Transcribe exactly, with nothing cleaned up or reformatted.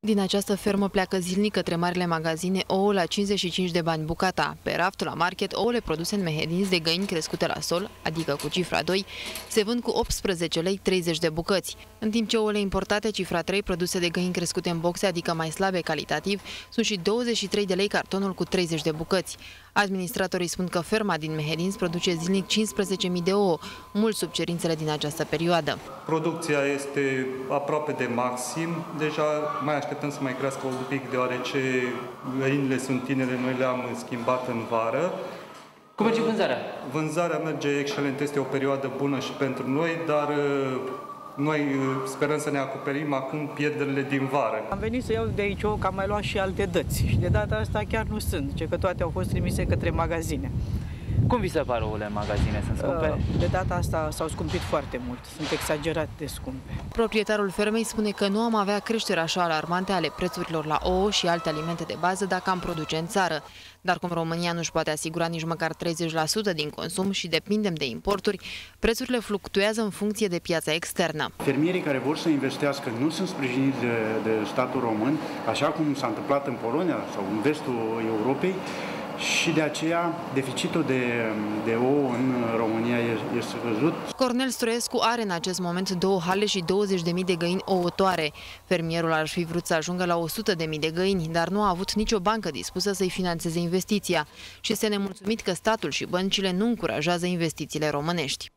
Din această fermă pleacă zilnic către marile magazine ouă la cincizeci și cinci de bani bucata. Pe raftul la market, ouăle produse în mehedinți de găini crescute la sol, adică cu cifra doi, se vând cu optsprezece lei treizeci de bucăți. În timp ce ouăle importate, cifra trei, produse de găini crescute în boxe, adică mai slabe calitativ, sunt și douăzeci și trei de lei cartonul cu treizeci de bucăți. Administratorii spun că ferma din Mehedinți produce zilnic cincisprezece mii de ouă, mult sub cerințele din această perioadă. Producția este aproape de maxim, deja mai așteptăm să mai crească un pic, deoarece găinile sunt tinere, noi le-am schimbat în vară. Cum merge vânzarea? Vânzarea merge excelent, este o perioadă bună și pentru noi, dar noi sperăm să ne acoperim acum pierderile din vară. Am venit să iau de aici ouă, că am mai luat și alte dăți și de data asta chiar nu sunt, ce că toate au fost trimise către magazine. Cum vi se par ouăle în magazine? Sunt scumpe? De data asta s-au scumpit foarte mult, sunt exagerat de scumpe. Proprietarul fermei spune că nu am avea creșteri așa alarmante ale prețurilor la ouă și alte alimente de bază dacă am produce în țară. Dar cum România nu își poate asigura nici măcar treizeci la sută din consum și depindem de importuri, prețurile fluctuează în funcție de piața externă. Fermierii care vor să investească nu sunt sprijiniți de, de statul român, așa cum s-a întâmplat în Polonia sau în vestul Europei, și de aceea deficitul de, de ouă în România este scăzut. Cornel Stroiescu are în acest moment două hale și douăzeci de mii de găini ouătoare. Fermierul ar fi vrut să ajungă la o sută de mii de găini, dar nu a avut nicio bancă dispusă să-i finanțeze investiția și este nemulțumit că statul și băncile nu încurajează investițiile românești.